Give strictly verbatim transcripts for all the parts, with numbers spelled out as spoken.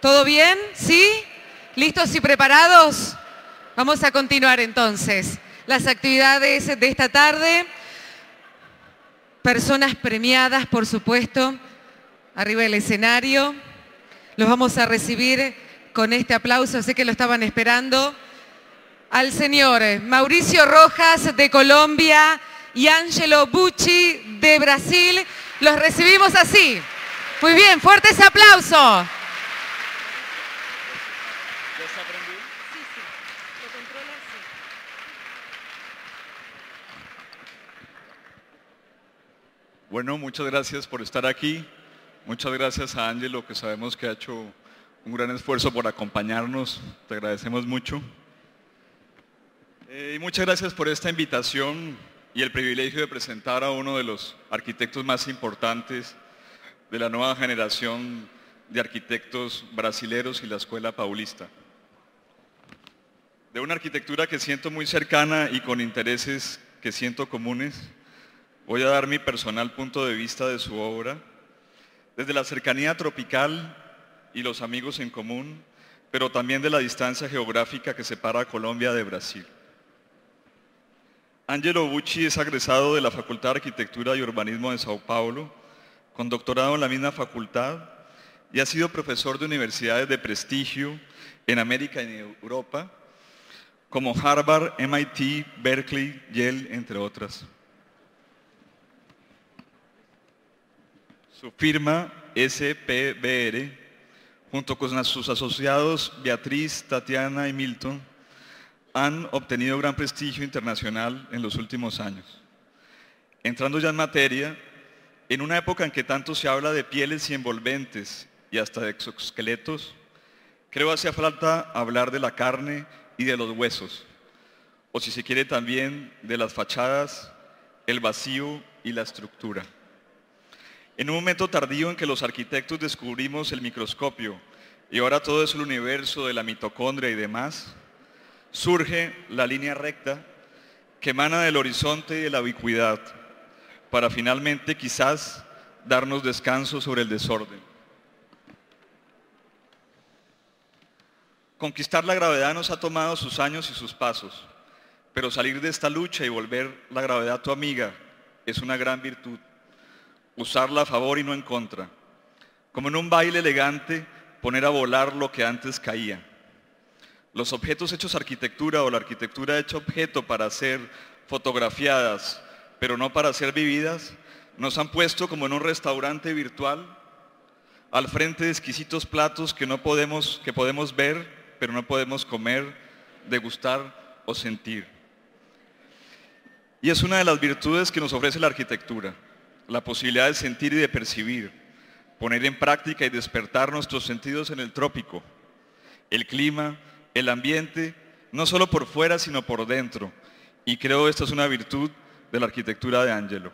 ¿Todo bien? ¿Sí? ¿Listos y preparados? Vamos a continuar entonces las actividades de esta tarde. Personas premiadas, por supuesto, arriba del escenario. Los vamos a recibir con este aplauso, sé que lo estaban esperando. Al señor Mauricio Rojas de Colombia y Angelo Bucci de Brasil. Los recibimos así. Muy bien, fuerte ese aplauso. Bueno, muchas gracias por estar aquí. Muchas gracias a Angelo, que sabemos que ha hecho un gran esfuerzo por acompañarnos. Te agradecemos mucho. Eh, y muchas gracias por esta invitación y el privilegio de presentar a uno de los arquitectos más importantes de la nueva generación de arquitectos brasileros y la Escuela Paulista. De una arquitectura que siento muy cercana y con intereses que siento comunes, voy a dar mi personal punto de vista de su obra, desde la cercanía tropical y los amigos en común, pero también de la distancia geográfica que separa a Colombia de Brasil. Angelo Bucci es egresado de la Facultad de Arquitectura y Urbanismo de Sao Paulo, con doctorado en la misma facultad, y ha sido profesor de universidades de prestigio en América y en Europa, como Harvard, M I T, Berkeley, Yale, entre otras. Su firma S P B R, junto con sus asociados Beatriz, Tatiana y Milton, han obtenido gran prestigio internacional en los últimos años. Entrando ya en materia, en una época en que tanto se habla de pieles y envolventes y hasta de exoesqueletos, creo hacía falta hablar de la carne y de los huesos, o si se quiere también de las fachadas, el vacío y la estructura. En un momento tardío en que los arquitectos descubrimos el microscopio y ahora todo es el universo de la mitocondria y demás, surge la línea recta que emana del horizonte y de la ubicuidad para finalmente quizás darnos descanso sobre el desorden. Conquistar la gravedad nos ha tomado sus años y sus pasos, pero salir de esta lucha y volver la gravedad tu amiga es una gran virtud. Usarla a favor y no en contra. Como en un baile elegante, poner a volar lo que antes caía. Los objetos hechos arquitectura o la arquitectura hecha objeto para ser fotografiadas, pero no para ser vividas, nos han puesto como en un restaurante virtual, al frente de exquisitos platos que, no podemos, que podemos ver, pero no podemos comer, degustar o sentir. Y es una de las virtudes que nos ofrece la arquitectura, la posibilidad de sentir y de percibir, poner en práctica y despertar nuestros sentidos en el trópico, el clima, el ambiente, no solo por fuera sino por dentro, y creo esta es una virtud de la arquitectura de Angelo.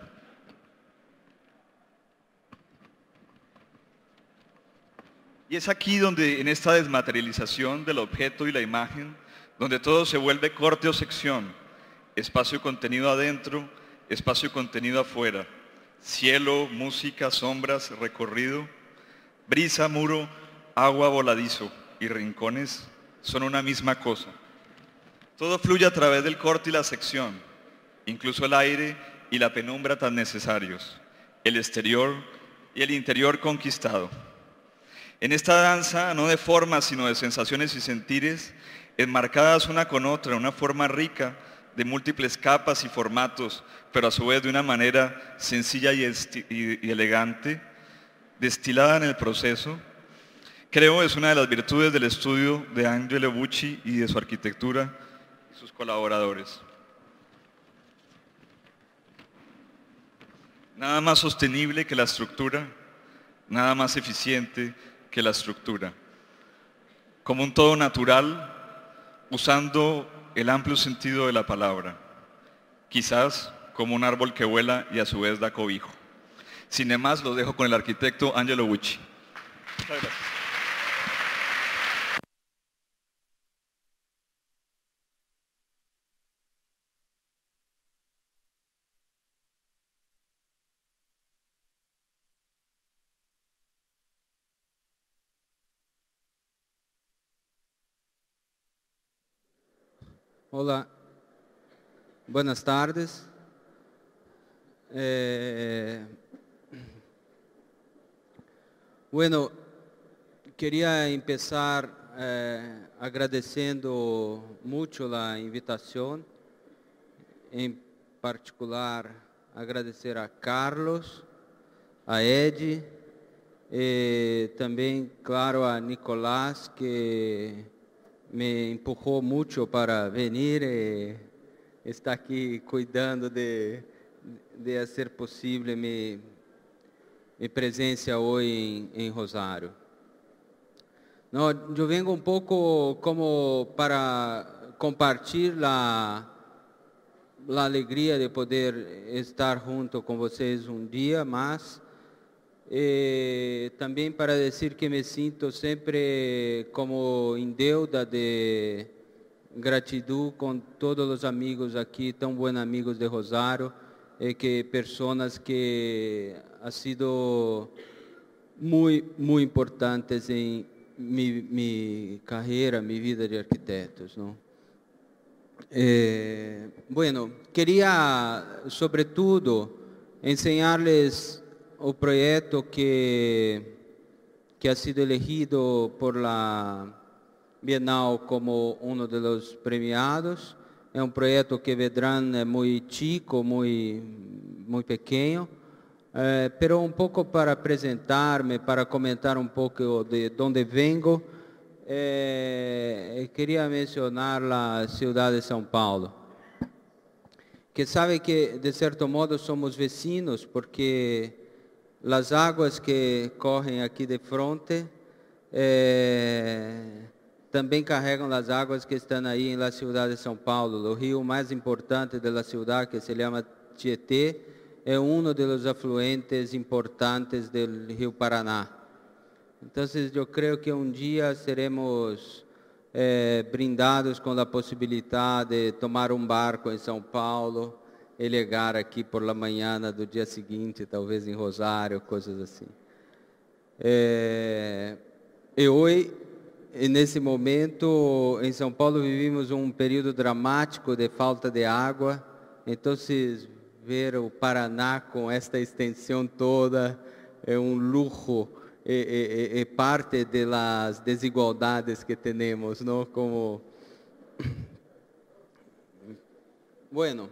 Y es aquí donde, en esta desmaterialización del objeto y la imagen, donde todo se vuelve corte o sección, espacio y contenido adentro, espacio y contenido afuera, cielo, música, sombras, recorrido, brisa, muro, agua, voladizo y rincones son una misma cosa. Todo fluye a través del corte y la sección, incluso el aire y la penumbra tan necesarios, el exterior y el interior conquistado. En esta danza, no de formas, sino de sensaciones y sentires, enmarcadas una con otra, una forma rica, de múltiples capas y formatos, pero a su vez de una manera sencilla y, y, y elegante, destilada en el proceso, creo es una de las virtudes del estudio de Angelo Bucci y de su arquitectura y sus colaboradores. Nada más sostenible que la estructura, nada más eficiente que la estructura. Como un todo natural, usando el amplio sentido de la palabra, quizás como un árbol que vuela y a su vez da cobijo. Sin demás, lo dejo con el arquitecto Angelo Bucci. Muchas gracias. Olá, buenas tardes. Eh, bueno, quería empezar eh, agradeciendo mucho la invitación, en particular agradecer a Carlos, a Ed, e também, claro, a Nicolás, que me empurrou muito para vir e está aqui cuidando de, de ser possível minha, minha presença hoje em, em Rosário. Não, eu venho um pouco como para compartilhar a alegria de poder estar junto com vocês um dia mais. E também para dizer que me sinto sempre como em deuda de gratidão com todos os amigos aqui, tão bons amigos de Rosário, e que pessoas que han sido muito, muito importantes em minha, minha carreira, minha vida de arquitetos, não? Eh, bueno, queria, sobretudo, ensinar-lhes o proyecto que, que ha sido elegido por la Bienal como uno de los premiados. Es un proyecto que vendrán muy chico, muy, muy pequeño, eh, pero un poco para presentarme, para comentar un poco de dónde vengo. Eh, quería mencionar la ciudad de São Paulo, que sabe que de cierto modo somos vecinos, porque as águas que correm aqui de frente eh, também carregam as águas que estão aí na cidade de São Paulo. O rio mais importante da cidade, que se chama Tietê, é um dos afluentes importantes do rio Paraná. Então, eu creio que um dia seremos eh, brindados com a possibilidade de tomar um barco em São Paulo e chegar aqui por la manhã do dia seguinte, talvez em Rosário, coisas assim. É, e hoje, nesse momento, em São Paulo, vivimos um período dramático de falta de água. Então, ver o Paraná com esta extensão toda é um luxo e, e, e parte das desigualdades que temos, não? Como... Bueno,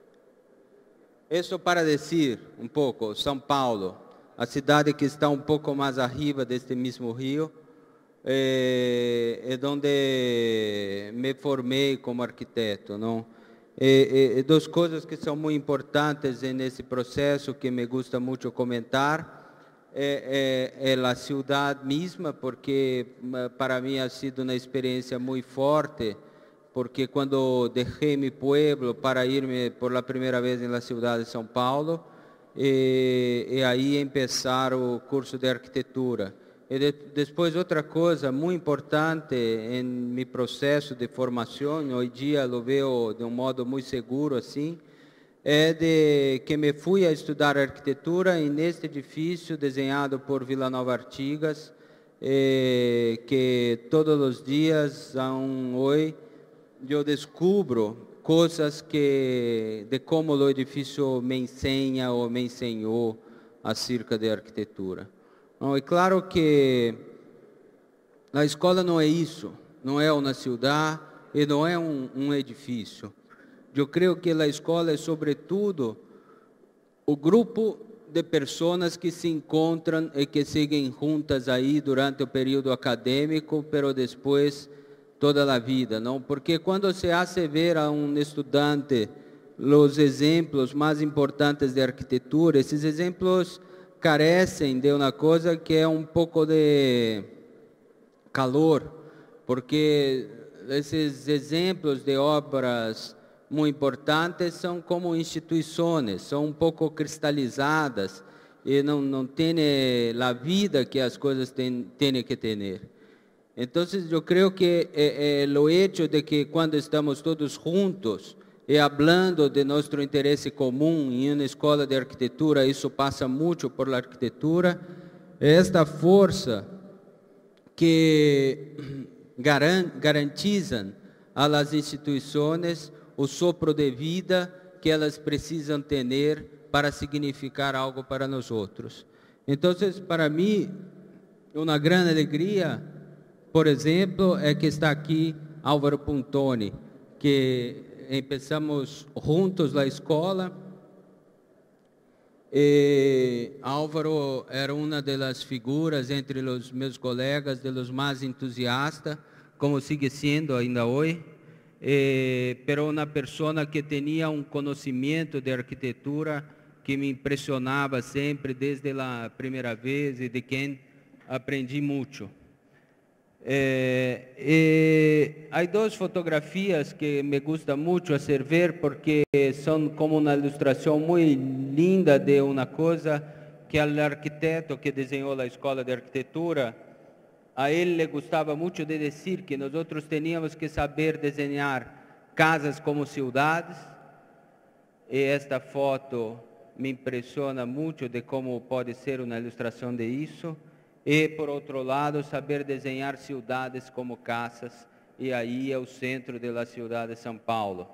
isso para dizer um pouco, São Paulo, a cidade que está um pouco mais arriba deste mesmo rio, é, é onde me formei como arquiteto, não? E, e, duas coisas que são muito importantes nesse processo que me gusta muito comentar é, é, é a cidade mesma, porque para mim ha sido uma experiência muito forte, porque quando deixei meu pueblo para irme por a primeira vez na cidade de São Paulo, e, e aí começar o curso de arquitetura. E de, depois outra coisa muito importante em meu processo de formação, hoje dia eu vejo de um modo muito seguro assim, é de que me fui a estudar arquitetura e neste edifício desenhado por Vila Nova Artigas, eh, que todos os dias, um, hoje, eu descubro coisas que de como o edifício me ensina ou me ensinou acerca de arquitetura. Não, é claro que a escola não é isso, não é uma cidade e não é um, um edifício. Eu creio que a escola é sobretudo o grupo de pessoas que se encontram e que seguem juntas aí durante o período acadêmico, pero depois toda a vida, não? Porque quando se hace ver a um estudante os exemplos mais importantes de arquitetura, esses exemplos carecem de uma coisa que é um pouco de calor, porque esses exemplos de obras muito importantes são como instituições, são um pouco cristalizadas e não, não têm a vida que as coisas têm, têm que ter. Então, eu creio que é, é, o hecho de que quando estamos todos juntos e falando de nosso interesse comum em uma escola de arquitetura, isso passa muito por la arquitetura, é esta força que garan, garantizam a las instituições o sopro de vida que elas precisam ter para significar algo para nós outros. Então, para mim, uma grande alegria, por exemplo, é que está aqui Álvaro Puntoni, que começamos juntos na escola. E Álvaro era uma das figuras entre os meus colegas, de los mais entusiastas, como sigue sendo ainda hoje. Eh, pero uma pessoa que tinha um conhecimento de arquitetura que me impressionava sempre desde a primeira vez e de quem aprendi muito. Eh, eh, há duas fotografias que me gusta muito fazer ver porque são como uma ilustração muito linda de uma coisa que o arquiteto que desenhou a escola de arquitetura, a ele le gostava muito de dizer que nós outros teníamos que saber desenhar casas como cidades, e esta foto me impressiona muito de como pode ser uma ilustração de isso, e por outro lado saber desenhar cidades como casas, e aí é o centro da cidade de São Paulo.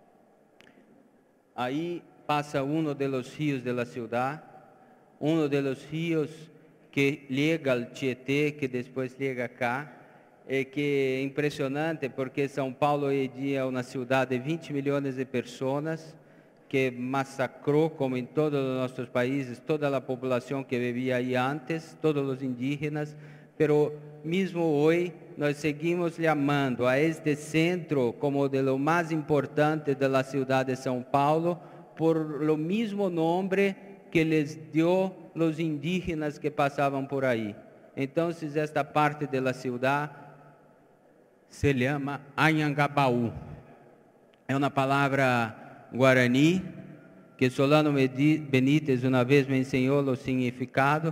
Aí passa um dos rios da cidade, um dos rios que liga ao Tietê, que depois liga cá, e que é impressionante porque São Paulo hoje em dia é uma cidade de vinte milhões de pessoas, que massacrou, como em todos os nossos países, toda a população que vivia aí antes, todos os indígenas, pero mesmo hoje nós seguimos chamando a este centro como de lo mais importante da cidade de São Paulo, por lo mesmo nome que les deu os indígenas que passavam por aí. Então, esta parte da cidade se chama Anhangabaú. É uma palavra guarani que Solano Benítez uma vez me ensinou o significado,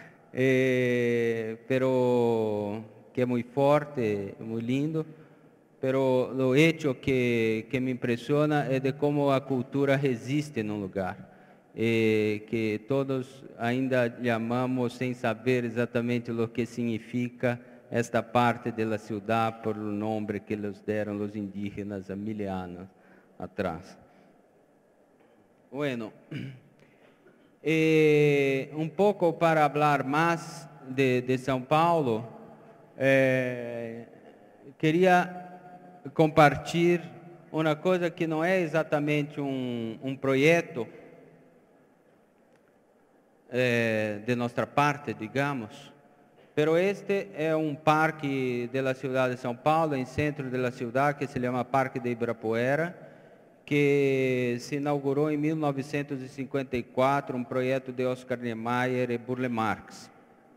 eh, pero que é muito forte, muito lindo. Pero o hecho que que me impressiona é de como a cultura resiste num lugar. Eh, que todos ainda chamamos sem saber exatamente o que significa esta parte da cidade por o nome que eles deram os indígenas há mil anos atrás. Bueno, eh, um pouco para falar mais de, de São Paulo, eh, queria compartilhar uma coisa que não é exatamente um, um projeto Eh, de nossa parte, digamos, pero este é um parque da cidade de São Paulo, em centro da cidade, que se chama Parque de Ibirapuera, que se inaugurou em mil novecentos e cinquenta e quatro, um projeto de Oscar Niemeyer e Burle Marx.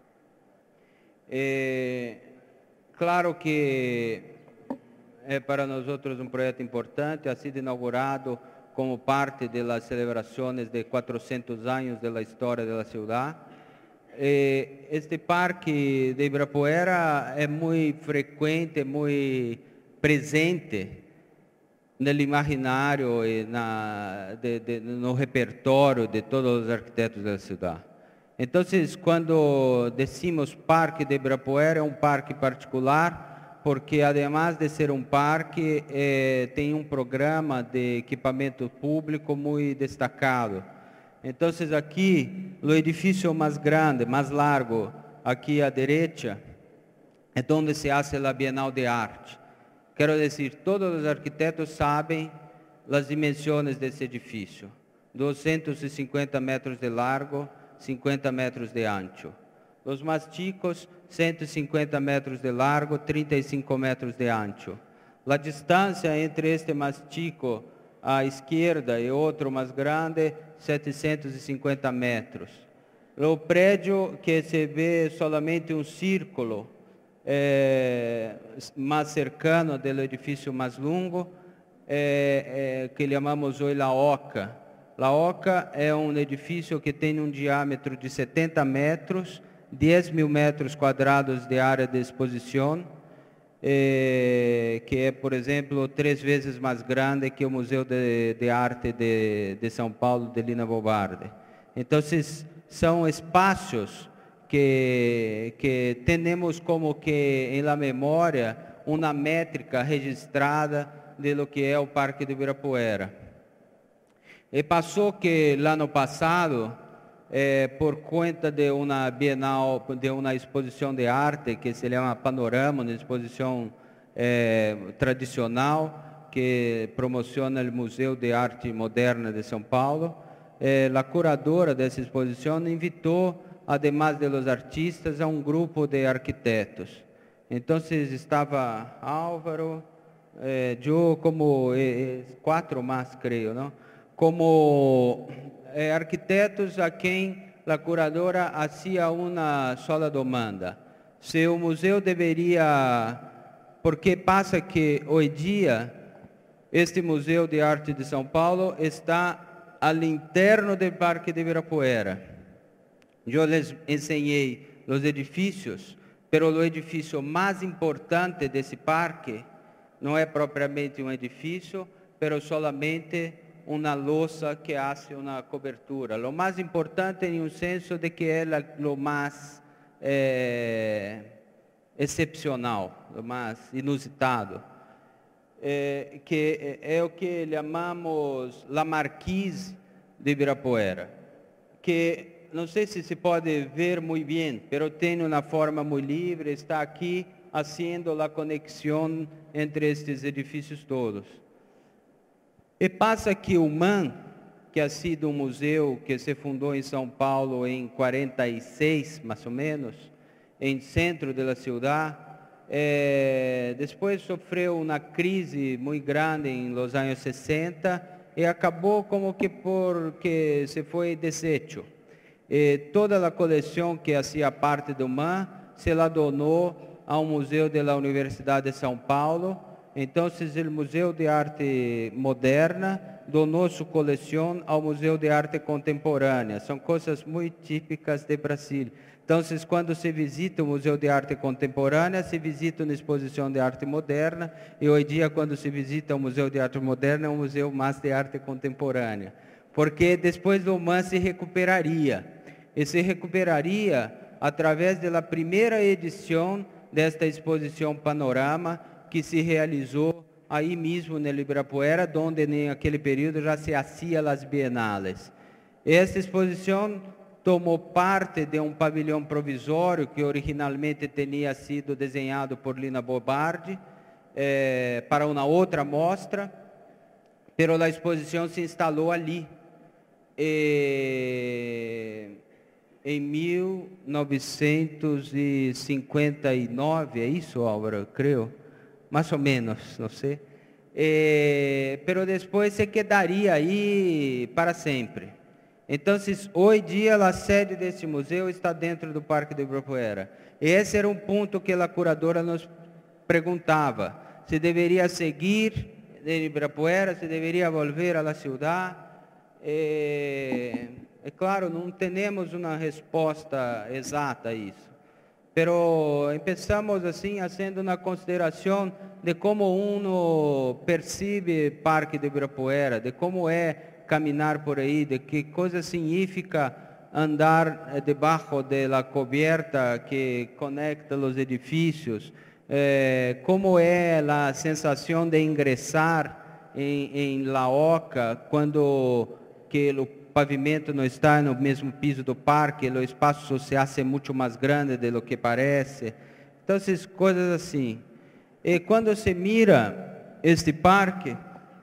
Eh, claro que é para nós outros um projeto importante, ha sido inaugurado como parte das celebrações de quatrocentos anos da história da cidade. Este parque de Ibirapuera é muito frequente, muito presente no imaginário e na, de, de, no repertório de todos os arquitetos da cidade. Então, quando decimos Parque de Ibirapuera, é um parque particular, porque, además de ser um parque, eh, tem um programa de equipamento público muito destacado. Então, aqui, o edifício mais grande, mais largo, aqui à direita, é onde se faz a Bienal de Arte. Quero dizer, todos os arquitetos sabem as dimensões desse edifício. duzentos e cinquenta metros de largo, cinquenta metros de ancho. Os mais chicos, cento e cinquenta metros de largo, trinta e cinco metros de ancho. A distância entre este mais chico à esquerda e outro mais grande, setecentos e cinquenta metros. O prédio que se vê solamente um círculo é, mais cercano do edifício mais longo, é, é, que chamamos hoje La Oca. La Oca é um edifício que tem um diâmetro de setenta metros, dez mil metros quadrados de área de exposição, eh, que é, por exemplo, três vezes mais grande que o Museu de, de Arte de, de São Paulo, de Lina Bobardi. Então, são espaços que, que temos como que em la memória uma métrica registrada de lo que é o Parque do Ibirapuera. E passou que, lá no passado, eh, por conta de uma bienal, de uma exposição de arte, que se chama Panorama, uma exposição eh, tradicional, que promociona o Museu de Arte Moderna de São Paulo, eh, a curadora dessa exposição invitou, además de los artistas, a um grupo de arquitetos. Então, estava Álvaro, eh, eu, como eh, quatro mais, creio, não? Como eh, arquitetos a quem a curadora hacía uma sola demanda. Se o museu deveria, porque passa que hoje dia este Museu de Arte de São Paulo está al interno do Parque de Ibirapuera. Eu les ensinei os edifícios, mas o edifício mais importante desse parque não é propriamente um edifício, mas solamente uma louça que hace uma cobertura. O mais importante em um senso de que é o mais eh, excepcional, o mais inusitado, eh, que é o que chamamos la Marquise de Ibirapuera, que não sei se se pode ver muito bem, mas tem uma forma muito livre, está aqui fazendo a conexão entre estes edifícios todos. E passa que o M A M, que ha sido um museu que se fundou em São Paulo em quarenta e seis, mais ou menos, em centro da cidade, eh, depois sofreu uma crise muito grande em los anos sessenta e acabou como que porque se foi deshecho. E toda a coleção que fazia parte do M A M se la donou ao Museu da Universidade de São Paulo. Então, o Museu de Arte Moderna donou sua coleção ao Museu de Arte Contemporânea. São coisas muito típicas de Brasil. Então, quando se visita o Museu de Arte Contemporânea, se visita uma exposição de arte moderna, e hoje em dia, quando se visita o Museu de Arte Moderna, é um museu mais de arte contemporânea. Porque depois do M A M se recuperaria. E se recuperaria através da primeira edição desta exposição Panorama, que se realizou aí mesmo no Ibirapuera, onde naquele período já se hacía as bienales. Esta exposição tomou parte de um pavilhão provisório que originalmente tinha sido desenhado por Lina Bobardi eh, para uma outra mostra, mas a exposição se instalou ali. E, em mil novecentos e cinquenta e nove, é isso, Álvaro? Creio. Mais ou menos, não sei. Eh, pero depois se quedaria aí para sempre. Então, hoje em dia, a sede desse museu está dentro do Parque do Ibirapuera. E esse era um ponto que a curadora nos perguntava. Se deveria seguir em Ibirapuera, se deveria volver à cidade. Eh, é claro, não temos uma resposta exata a isso. Pero empezamos assim, fazendo uma consideração de como uno percebe Parque do Ibirapuera, de como é caminhar por aí, de que coisa significa andar debaixo da coberta que conecta os edifícios, eh, como é a sensação de ingressar em, em La Oca, quando que o pavimento não está no mesmo piso do parque, o espaço se hace muito mais grande de lo que parece. Então, essas coisas assim. E quando se mira este parque,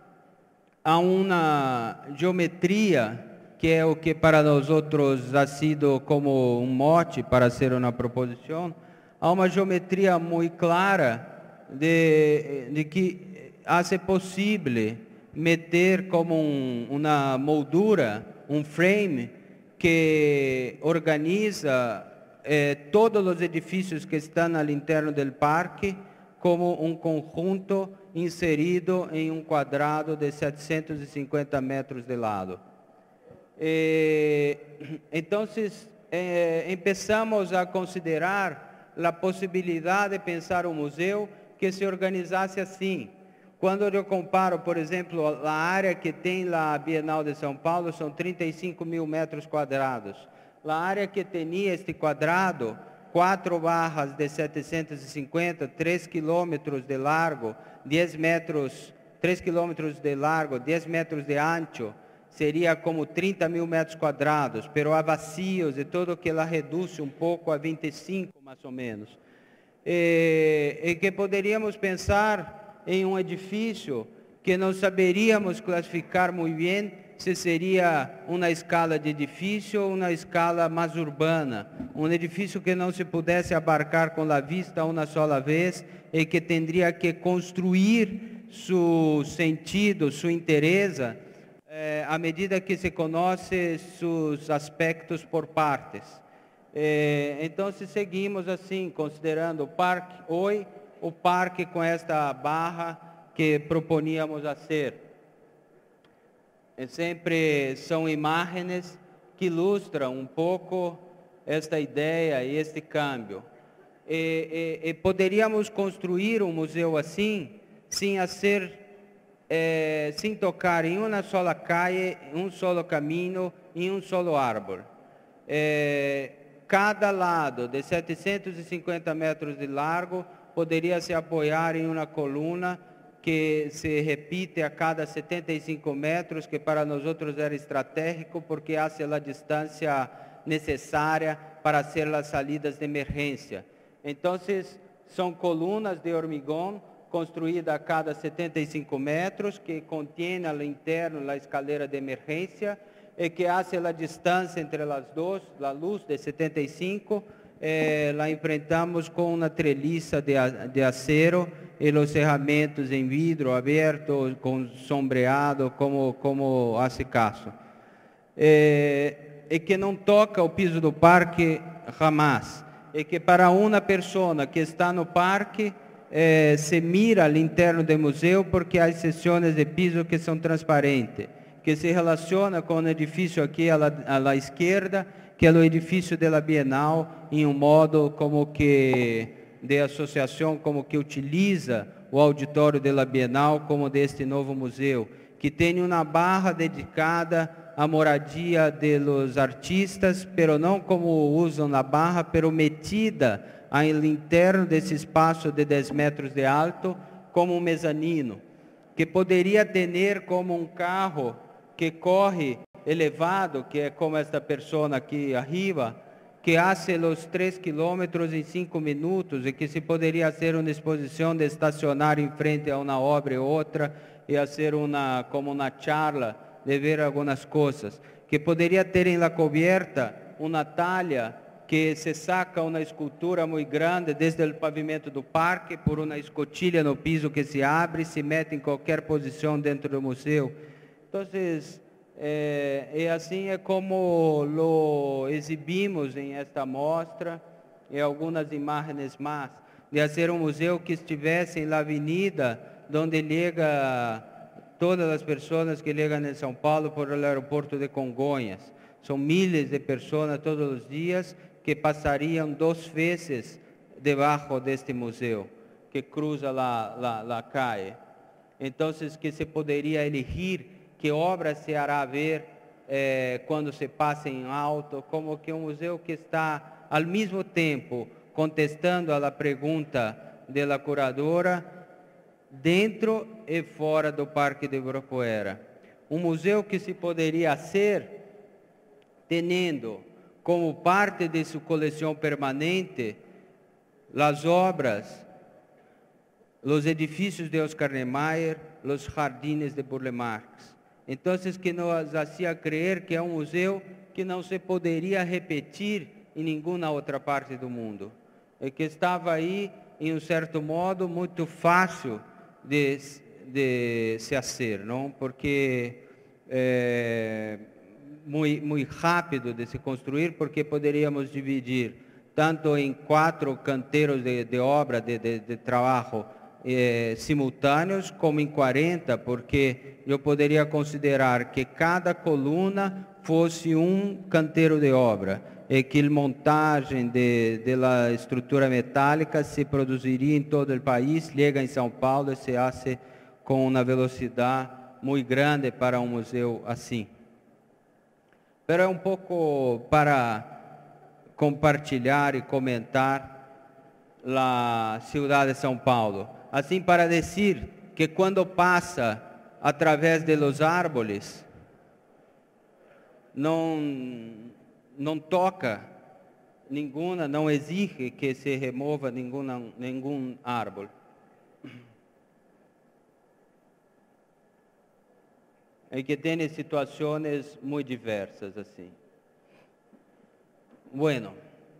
há uma geometria que é o que para nós outros ha sido como um mote para ser uma proposição. Há uma geometria muito clara de, de que hace possível meter como um, uma moldura, um frame que organiza eh, todos os edifícios que estão al interno do parque como um conjunto inserido em um quadrado de setecentos e cinquenta metros de lado. Eh, então, eh, começamos a considerar a possibilidade de pensar um museu que se organizasse assim. Quando eu comparo, por exemplo, a área que tem a Bienal de São Paulo, são trinta e cinco mil metros quadrados. A área que tinha este quadrado, quatro barras de setecentos e cinquenta, três quilômetros de largo, dez metros, três quilômetros de largo, dez metros de ancho, seria como trinta mil metros quadrados, pero há vacios e tudo que ela reduz um pouco a vinte e cinco, mais ou menos. E, e que poderíamos pensar em um edifício que não saberíamos classificar muito bem se seria uma escala de edifício ou uma escala mais urbana. Um edifício que não se pudesse abarcar com a vista uma só vez e que teria que construir seu sentido, sua interesse, eh, à medida que se conhece seus aspectos por partes. Eh, então, se seguimos assim, considerando o parque, hoje, o parque com esta barra que proponíamos a ser. E sempre são imagens que ilustram um pouco esta ideia e este câmbio. E, e, e poderíamos construir um museu assim, sem ser, eh, sem tocar em uma só calle, um só caminho, em um só árvore. Eh, cada lado de setecentos e cinquenta metros de largo poderia se apoiar em uma coluna que se repite a cada setenta e cinco metros, que para nós outros era estratégico, porque hace a distância necessária para fazer as salidas de emergência. Então, são colunas de hormigão construídas a cada setenta e cinco metros, que contém ao interno a escalera de emergência, e que hace a distância entre as duas, a luz de setenta e cinco, eh, la enfrentamos com uma treliça de, de acero, e os cerramentos em vidro aberto, com sombreado, como, como hace caso. É, e que não toca o piso do parque jamais. E que para uma pessoa que está no parque, é, se mira ao interno do museu, porque há seções de piso que são transparentes, que se relaciona com o edifício aqui à la, à la esquerda, que é o edifício da Bienal, em um modo como que de associação, como que utiliza o auditório da Bienal como deste novo museu, que tem uma barra dedicada à moradia dos artistas, pero não como usam na barra, pero metida ao interno desse espaço de dez metros de alto, como um mezanino, que poderia ter como um carro que corre elevado, que é como esta pessoa aqui arriba, que hace os três quilômetros em cinco minutos, e que se poderia ser uma exposição de estacionar em frente a uma obra e outra, e fazer uma, como uma charla, de ver algumas coisas, que poderia ter em la coberta uma talha que se saca uma escultura muito grande desde o pavimento do parque, por uma escotilha no piso que se abre e se mete em qualquer posição dentro do museu. Então, É, e assim é como lo exibimos em esta mostra e algumas imagens mais, de fazer um museu que estivesse na avenida onde chega todas as pessoas que chegam em São Paulo por o aeroporto de Congonhas. São milhares de pessoas todos os dias que passariam duas vezes debaixo deste museu, que cruza a, a, a calle. Então, que se poderia elegir que obra se hará ver eh, quando se passa em alto, como que um museu que está, ao mesmo tempo, contestando a pergunta da curadora, dentro e fora do Parque de Ibirapuera. Um museu que se poderia ser, tendo como parte de sua coleção permanente, as obras, os edifícios de Oscar Niemeyer, os jardines de Burle Marx. Então, que nos hacía crer que é um museu que não se poderia repetir em nenhuma outra parte do mundo. E que estava aí, em um certo modo, muito fácil de, de se fazer, não? Porque é muito, muito rápido de se construir, porque poderíamos dividir tanto em quatro canteiros de, de obra, de, de, de trabalho, Eh, simultâneos, como em quarenta, porque eu poderia considerar que cada coluna fosse um canteiro de obra, e que a montagem de, de la estrutura metálica se produziria em todo o país, chega em São Paulo e se hace com uma velocidade muito grande para um museu assim. Mas é um pouco para compartilhar e comentar a cidade de São Paulo. Assim, para dizer que quando passa através de los árboles, não, não toca nenhuma, não exige que se remova nenhuma, nenhum árbol. E que tem situações muito diversas assim. Bueno,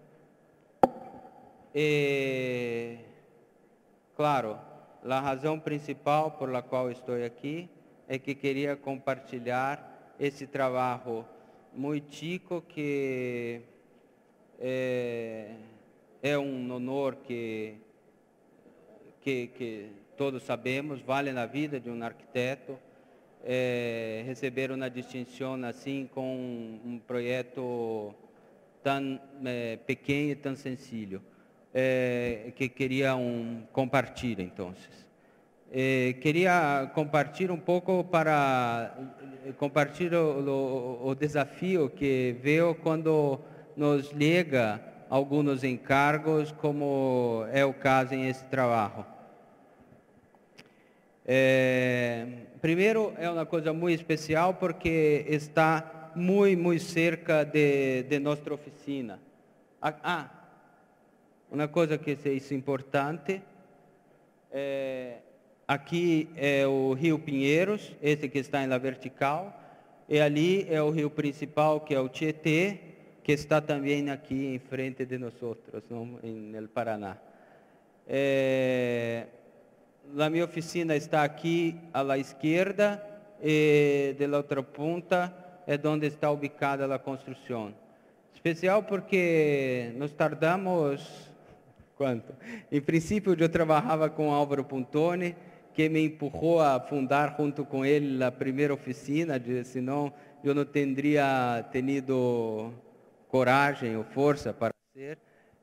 eh, claro, a razão principal por la qual estou aqui é que queria compartilhar esse trabalho muito chico que é, é um honor que, que, que todos sabemos, vale na vida de um arquiteto, é, receber uma distinção assim com um, um projeto tão é, pequeno e tão sencillo, é, que queria um, compartilhar, então. Eh, queria compartilhar um pouco para compartilhar o, o, o desafio que veio quando nos chega alguns encargos, como é o caso em esse trabalho. Eh, primeiro, é uma coisa muito especial porque está muito, muito cerca de, de nossa oficina. Ah, uma coisa que é importante, é, aqui é o Rio Pinheiros, esse que está em la vertical, e ali é o rio principal, que é o Tietê, que está também aqui em frente de nós, no Paraná. É, a minha oficina está aqui à la esquerda, e de la outra ponta é onde está ubicada a construção. Especial porque nós tardamos, quanto? Em princípio, eu trabalhava com Álvaro Pontoni, que me empurrou a fundar junto com ele a primeira oficina, senão eu não teria tenido coragem ou força para ser.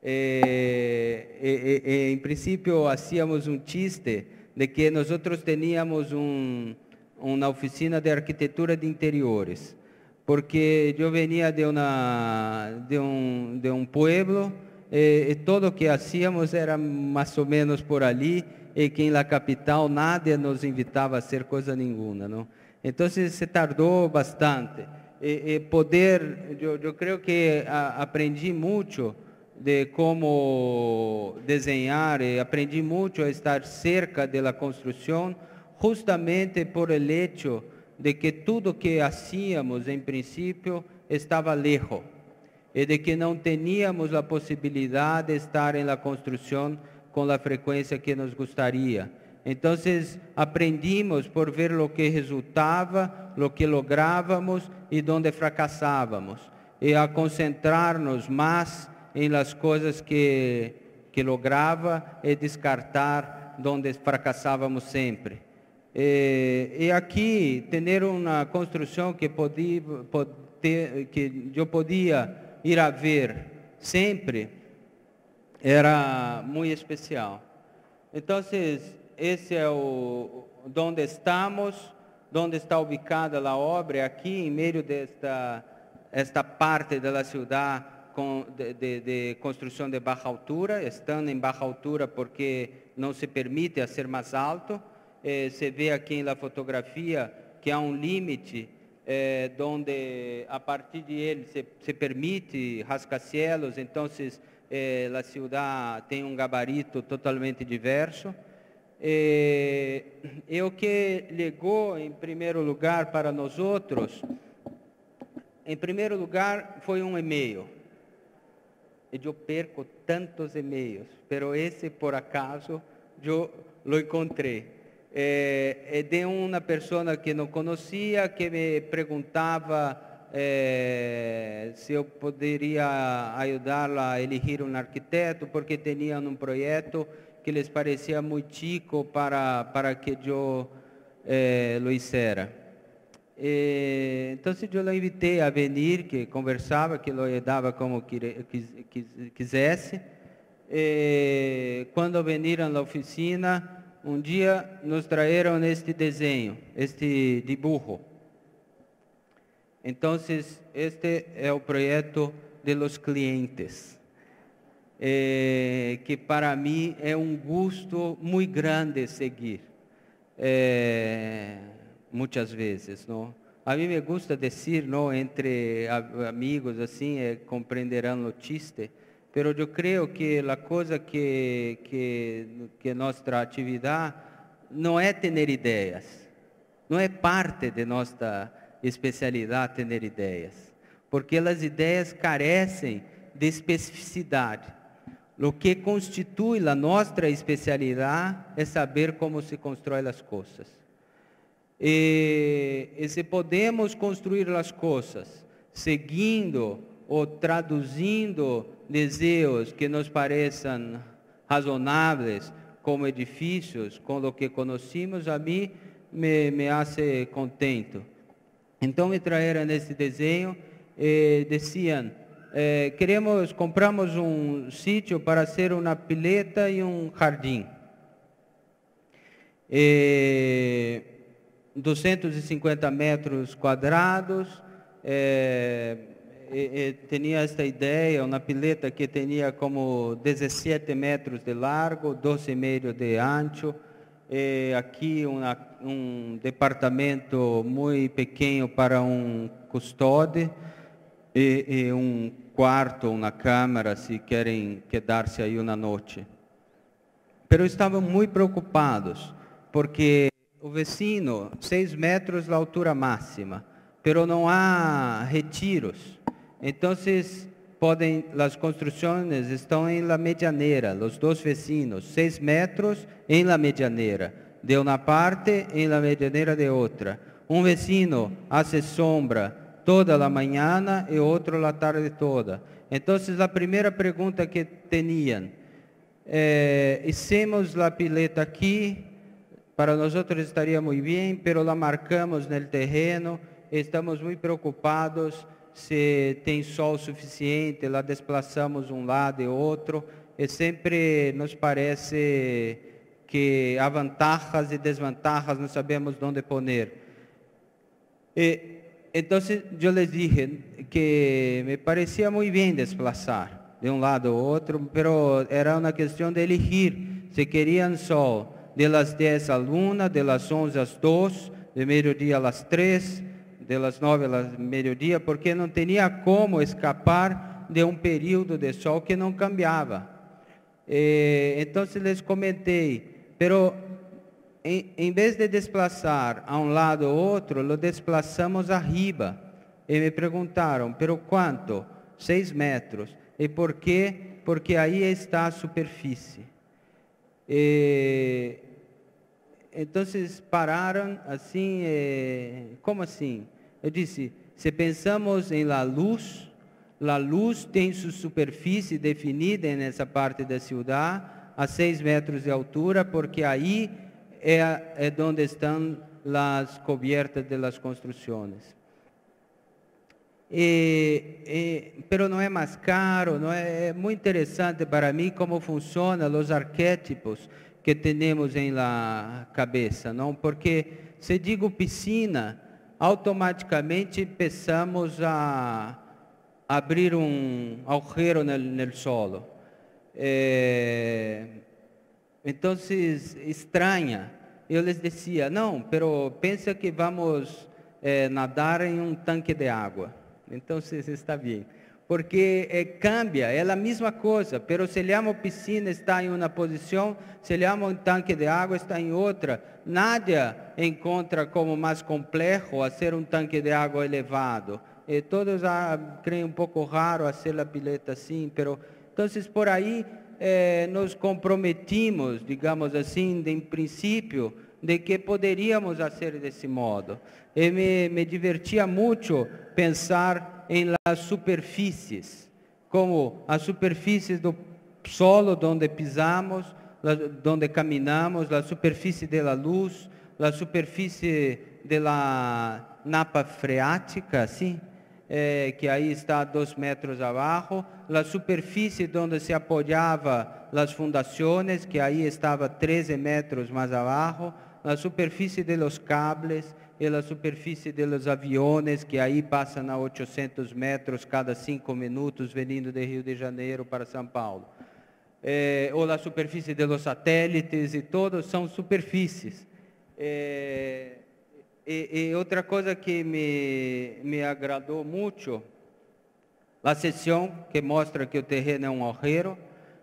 E, e, e, em princípio, hacíamos um chiste de que nós teníamos um, uma oficina de arquitetura de interiores, porque eu venia de, uma, de, um, de um pueblo e, e tudo o que hacíamos era mais ou menos por ali, e que na capital nada nos invitava a hacer coisa nenhuma, não? Então se tardou bastante. E, e poder, eu, eu creio que a, aprendi muito de como desenhar, e aprendi muito a estar cerca da construção, justamente por el hecho de que tudo que hacíamos, em princípio, estava lejos, e de que não tínhamos a possibilidade de estar em la construção com a frequência que nos gostaria. Então, aprendimos por ver o que resultava, o que lográvamos e onde fracassávamos, e a concentrar-nos mais em las coisas que, que lograva e descartar onde fracassávamos sempre. E, e aqui, ter uma construção que, podia, poder, que eu podia ir a ver sempre, era muito especial. Então, esse é o onde estamos, onde está ubicada a obra, aqui em meio desta esta parte da cidade com, de, de, de construção de baixa altura, estando em baixa altura porque não se permite a ser mais alto. Eh, se vê aqui na fotografia que há um limite eh, onde a partir de ele se, se permite rascacielos, então Eh, a cidade tem um gabarito totalmente diverso. E, e o que legou, em primeiro lugar, para nós outros, em primeiro lugar, foi um e-mail. E eu perco tantos e-mails, mas esse, por acaso, eu lo encontrei. É, é de uma pessoa que não conhecia, que me perguntava É, se eu poderia ajudá-la a elegir um arquiteto, porque tinham um projeto que lhes parecia muito chico para, para que eu eh, lo hiciera. E, então, eu lo invitei a vir, que conversava, que lo ajudava como quis, quis, quisesse. E, quando vieram à oficina, um dia nos traíram este desenho, este dibujo. Então, este é o projeto de los clientes, eh, que para mí é um gosto muito grande seguir, eh, muitas vezes, não? A mim me gusta dizer, não, entre amigos, assim, eh, compreenderão o chiste, pero eu creio que a coisa que, que, que nossa atividade não é ter ideias, não é parte de nossa especialidade ter ideias, porque as ideias carecem de especificidade. O que constitui a nossa especialidade é saber como se constrói as coisas. E, e se podemos construir as coisas seguindo ou traduzindo desejos que nos pareçam razonáveis como edifícios, com o que conhecemos, a mim me, me hace contento. Então me traíram esse desenho e diziam, eh, queremos, compramos um sítio para ser uma pileta e um jardim. E, duzentos e cinquenta metros quadrados, eh, e, e, tinha esta ideia, uma pileta que tinha como dezessete metros de largo, doze e meio de ancho, e aqui uma, um departamento muito pequeno para um custódio, e, e um quarto, uma câmara, se querem quedar-se aí uma noite. Pero estavam muito preocupados, porque o vecino, seis metros da altura máxima, pero não há retiros. Então, podem, as construções estão em la medianeira, os dois vecinos, seis metros em la medianeira, de uma parte em la medianeira de outra. Um vecino hace sombra toda a manhã e outro a tarde toda. Então, a primeira pergunta que tinham, é, hicimos a pileta aqui, para nós estaria muito bem, pero la marcamos no terreno, estamos muito preocupados se tem sol suficiente, lá desplaçamos um lado e outro, e sempre nos parece que há vantagens e desvantagens, não sabemos onde poner. E, então, eu les dije que me parecia muito bem desplaçar de um lado ao outro, pero era uma questão de elegir, se queriam sol de las dez à luna, de las onze às duas, de meio-dia às três, de las nove ao meio-dia, porque não tinha como escapar de um período de sol que não cambiava. E, então, les comentei, pero em, em vez de desplaçar a um lado ou outro, lo desplaçamos arriba. E me perguntaram, pero quanto? Seis metros. E por quê? Porque aí está a superfície. E, então, pararam assim, eh, como assim? Eu disse, se pensamos em la luz, a luz tem sua superfície definida nessa parte da cidade, a seis metros de altura, porque aí é, é onde estão as cobertas das construções. E, e, pero não é mais caro, não é, é muito interessante para mim como funcionam os arquétipos que temos em la cabeça, não? Porque se digo piscina, automaticamente pensamos a abrir um agujero no, no solo. É, então, estranha. Eu les dizia, não, pero pensa que vamos é, nadar em um tanque de água. Então, está bem. Porque eh, cambia, é a mesma coisa, pero se olhamos piscina está em uma posição, se olhamos um tanque de água está em outra. Nada encontra como mais complexo a ser um tanque de água elevado. E todos ah, creem um pouco raro a ser a pileta assim, pero então por aí eh, nos comprometimos, digamos assim, de, em princípio, de que poderíamos fazer desse modo. E me, me divertia muito pensar em las superfícies, como as superfícies do solo onde pisamos, onde caminhamos, a superfície da luz, a superfície da napa freática, sim, eh, que aí está a dois metros abaixo, a superfície onde se apoiava as fundações, que aí estava treze metros mais abaixo, a superfície de los cables, e a superfície dos aviões, que aí passam a oitocentos metros cada cinco minutos, vindo de Rio de Janeiro para São Paulo. É, ou a superfície dos satélites, e todos são superfícies. É, e, e outra coisa que me, me agradou muito, a sessão que mostra que o terreno é um horreiro.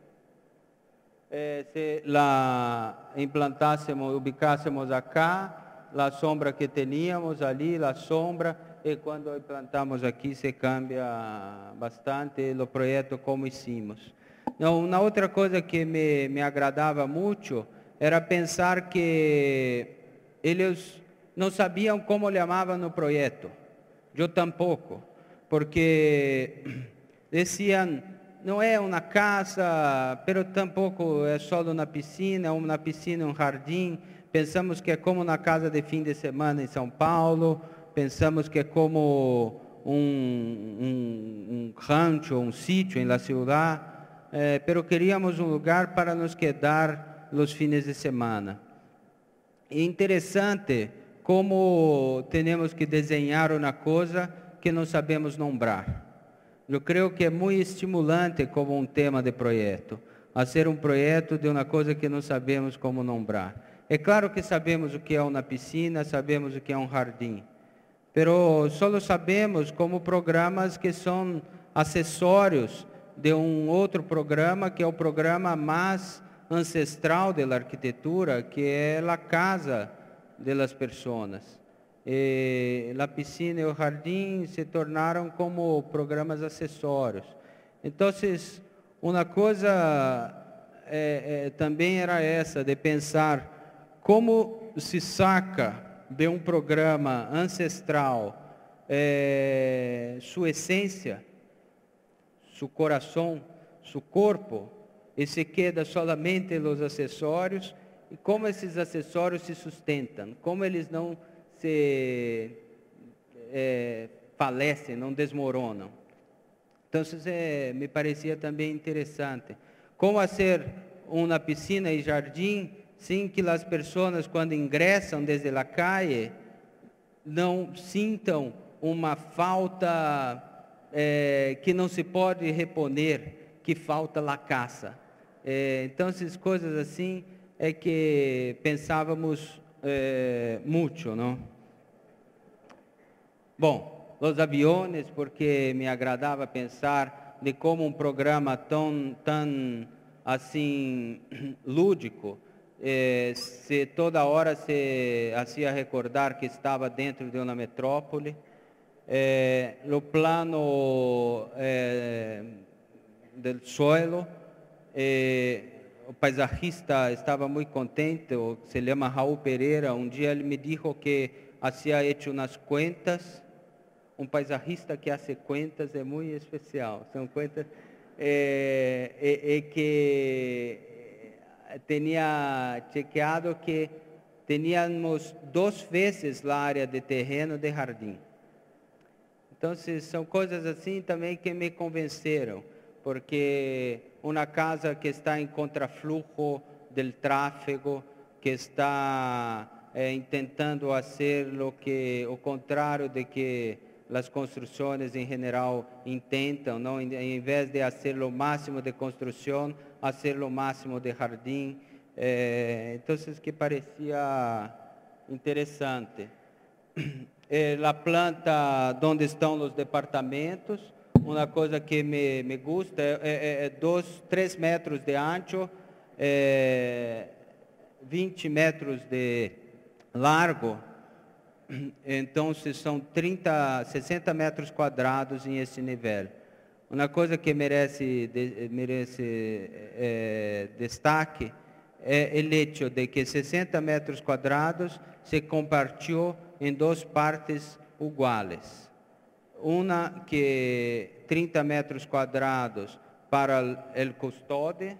Eh, se la implantássemos, ubicássemos acá, a sombra que teníamos ali, a sombra, e quando implantamos aqui se cambia bastante o projeto como hicimos. Não, uma outra coisa que me, me agradava muito era pensar que eles não sabiam como lhe chamavam no projeto. Eu tampouco, porque diziam, não é uma casa, pero tampouco é só uma piscina, uma piscina, um jardim. Pensamos que é como na casa de fim de semana em São Paulo, pensamos que é como um, um, um rancho, um sítio em la ciudad, eh, pero queríamos um lugar para nos quedar os fins de semana. É interessante como temos que desenhar uma coisa que não sabemos nombrar. Eu creio que é muito estimulante como um tema de projeto, fazer um projeto de uma coisa que não sabemos como nombrar. É claro que sabemos o que é uma piscina, sabemos o que é um jardim, pero só sabemos como programas que são acessórios de um outro programa, que é o programa mais ancestral da arquitetura, que é a casa das pessoas. E a piscina e o jardim se tornaram como programas acessórios. Então, uma coisa é, é, também era essa, de pensar como se saca de um programa ancestral é, sua essência, seu coração, seu corpo, e se queda solamente os acessórios, e como esses acessórios se sustentam, como eles não se é, falecem, não desmoronam. Então, é, me parecia também interessante. Como fazer uma piscina e jardim sem que as pessoas, quando ingressam desde a calle, não sintam uma falta é, que não se pode reponer, que falta a casa. É, então, essas coisas assim é que pensávamos é, muito, não? Bom, os aviões, porque me agradava pensar de como um programa tão, tão assim, lúdico, eh, se toda hora se hacía recordar que estava dentro de uma metrópole. Eh, o plano eh, do suelo, eh, o paisajista estava muito contente, se chama Raul Pereira. Um dia ele me disse que havia hecho umas contas. Um paisajista que hace contas é muito especial. São contas é, é, é que tinha chequeado que tínhamos duas vezes a área de terreno de jardim. Então, são coisas assim também que me convenceram, porque uma casa que está em contraflujo do tráfego, que está é, tentando fazer o que o contrário de que as construções em geral intentam, não, em vez de fazer o máximo de construção, fazer o máximo de jardim. Eh, então, que parecia interessante. Eh, a planta onde estão os departamentos, uma coisa que me, me gusta, é, é, é dois, três metros de ancho, é, vinte metros de largo. Então, são trinta, sessenta metros quadrados em esse nível. Uma coisa que merece, de, merece é, destaque é o hecho de que sessenta metros quadrados se compartilhou em duas partes iguais. Uma que trinta metros quadrados para o custódio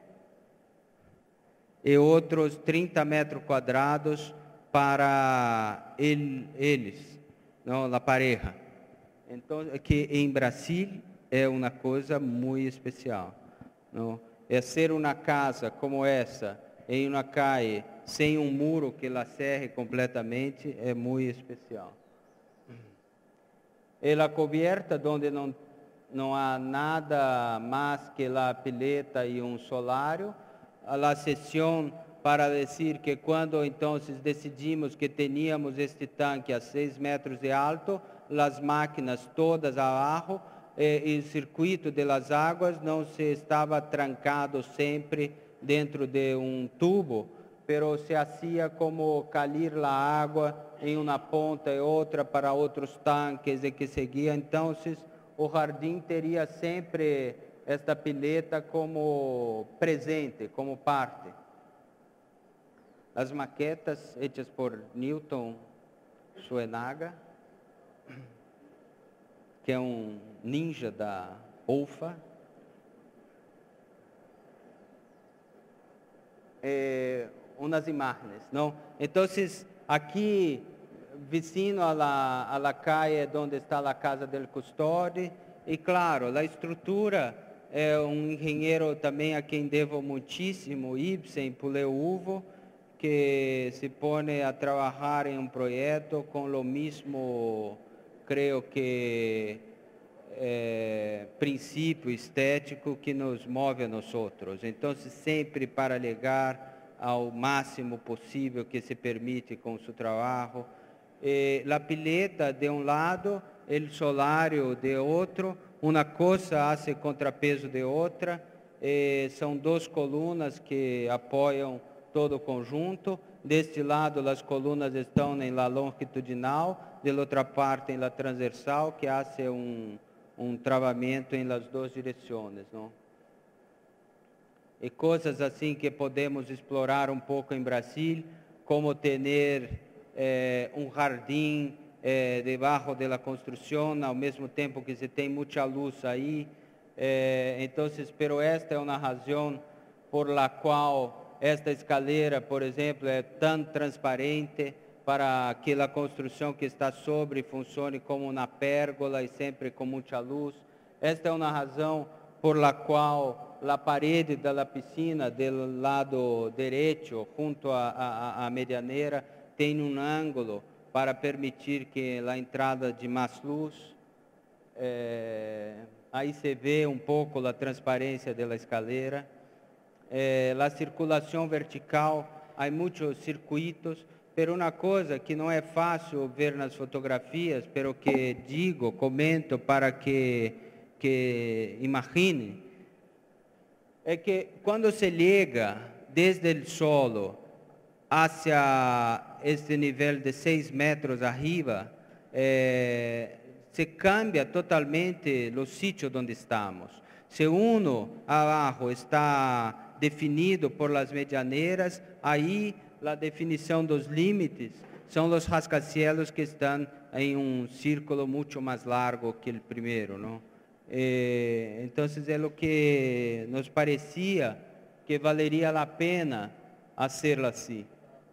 e outros trinta metros quadrados para ele, eles, não, a pareja. Então, que em Brasil é uma coisa muito especial, não? É ser uma casa como essa, em uma calle sem um muro que la cerre completamente, é muito especial. E a coberta, onde não, não há nada mais que a pileta e um solário, a sessão para dizer que quando então decidimos que teníamos este tanque a seis metros de alto, as máquinas todas abaixo, e o circuito das águas não se estava trancado sempre dentro de um tubo, pero se hacía como cair a água em uma ponta e outra para outros tanques e que seguia. Então, o jardim teria sempre esta pileta como presente, como parte. As maquetas hechas por Newton Suenaga, que é um ninja da U F A. É, umas imagens, não? Então, aqui, vicino a la, a la calle onde está a casa del custode, e claro, a estrutura é um engenheiro também a quem devo muitíssimo, Ibsen Puleuvo, que se põe a trabalhar em um projeto com o mesmo, creio que, é, princípio estético que nos move a nós outros. Então, sempre para ligar ao máximo possível que se permite com seu trabalho. E a pileta de um lado, o solário de outro, uma coisa hace contrapeso de outra, e são duas colunas que apoiam todo o conjunto. Deste lado, as colunas estão em la longitudinal, de outra parte em la transversal, que hace um, um travamento em las duas direções, não? E coisas assim que podemos explorar um pouco em Brasil, como ter eh, um jardim eh, debaixo da construção, ao mesmo tempo que se tem muita luz aí. Eh, então, pero esta é uma razão por la qual esta escalera, por exemplo, é tão transparente, para que a construção que está sobre funcione como uma pérgola e sempre com muita luz. Esta é uma razão por la qual a parede da piscina do lado direito, junto à medianeira, tem um ângulo para permitir que a entrada de mais luz. É, aí se vê um pouco a transparência da escalera. É, a circulação vertical, há muitos circuitos, pero uma coisa que não é fácil ver nas fotografias, pero que digo, comento para que, que imagine, é que quando se liga desde o solo hacia este nível de seis metros arriba, eh, se cambia totalmente o sítio onde estamos. Se uno abaixo está definido por las medianeiras, aí a definição dos limites são os rascacielos que estão em um círculo muito mais largo que o primeiro, não? Eh, então, é o que nos parecia que valeria a pena hacerlo assim.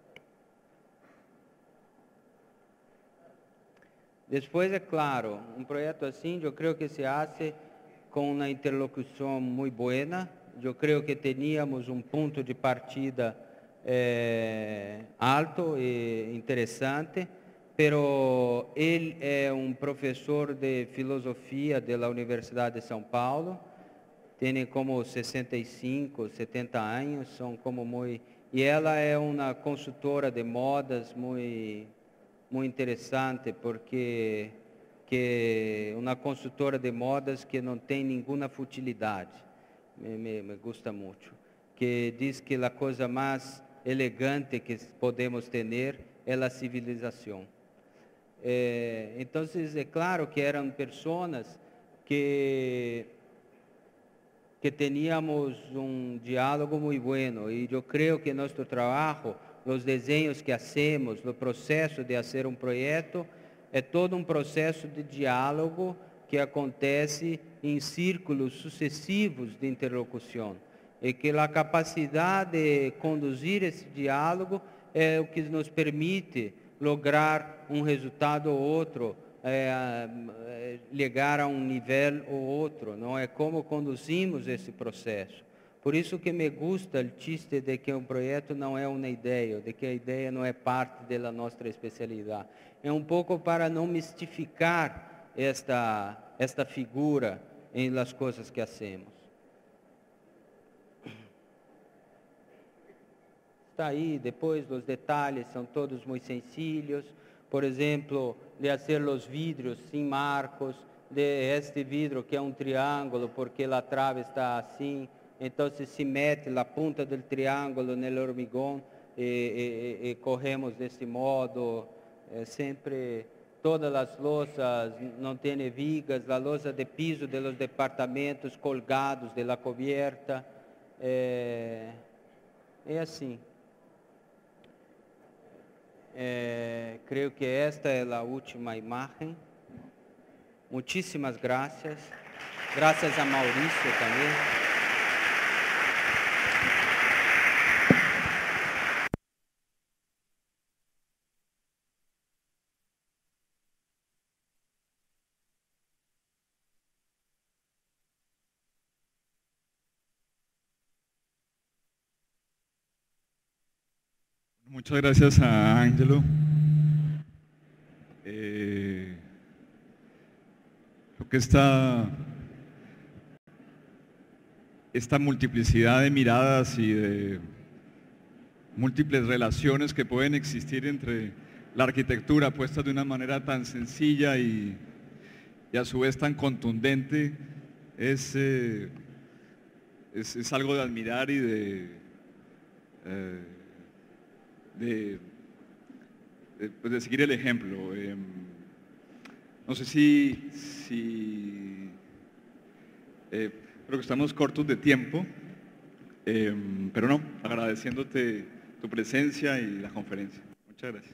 Depois, é claro, um projeto assim, eu creio que se hace com uma interlocução muito boa. Eu creio que teníamos um ponto de partida eh, alto e interessante. Pero ele é um professor de filosofia da Universidade de São Paulo, tem como sessenta e cinco, setenta anos, são como muito, e ela é uma consultora de modas muito, muito interessante, porque que uma consultora de modas que não tem nenhuma futilidade, me, me, me gusta muito, que diz que a coisa mais elegante que podemos ter é a civilização. É, então, é claro que eram pessoas que, que tínhamos um diálogo muito bueno, e eu creio que nosso trabalho, os desenhos que hacemos, o processo de fazer um projeto, é todo um processo de diálogo que acontece em círculos sucessivos de interlocução, e que a capacidade de conduzir esse diálogo é o que nos permite lograr um resultado ou outro, é, é, chegar a um nível ou outro, não é como conduzimos esse processo. Por isso que me gusta o chiste de que um projeto não é uma ideia, de que a ideia não é parte da nossa especialidade. É um pouco para não mistificar esta, esta figura em las coisas que hacemos. Está aí, depois os detalhes são todos muito sencillos. Por exemplo, de fazer os vidros sem marcos, de este vidro que é um triângulo, porque a trave está assim. Então se mete a ponta do triângulo no hormigão e, e, e corremos desse modo. É sempre, todas as lousas não têm vigas, a lousa de piso dos departamentos colgados de la cubierta. É, é assim. É, creio que esta é a última imagem. Muitíssimas graças. Graças a Maurício também. Muchas gracias a Ángelo. Eh, creo que esta, esta multiplicidad de miradas y de múltiples relaciones que pueden existir entre la arquitectura puesta de una manera tan sencilla y, y a su vez tan contundente es, eh, es, es algo de admirar y de... Eh, De, de, pues de seguir el ejemplo. Eh, no sé si, si eh, creo que estamos cortos de tiempo, eh, pero no, agradeciéndote tu presencia y la conferencia. Muchas gracias.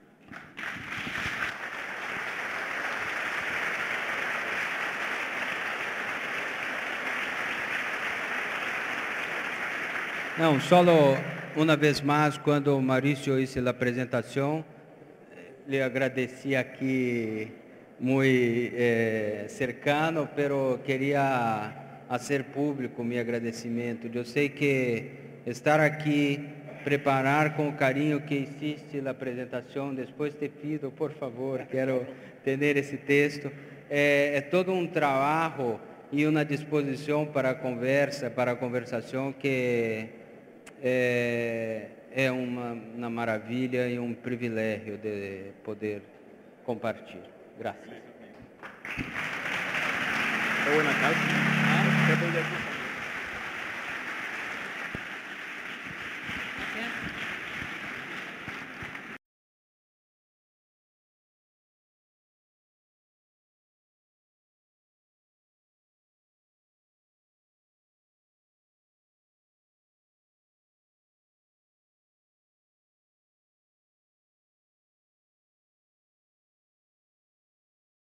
Não, solo uma vez mais, quando o Maurício fez a apresentação, lhe agradeci aqui muito eh, cercano, pero queria fazer público meu agradecimento. Eu sei que estar aqui, preparar com o carinho que existe a apresentação, depois te pido, por favor, quero ter esse texto, é, é todo um trabalho e uma disposição para a conversa, para a conversação que É, é uma, uma maravilha e um privilégio de poder compartilhar. Graças. Qué buena casa. Ah,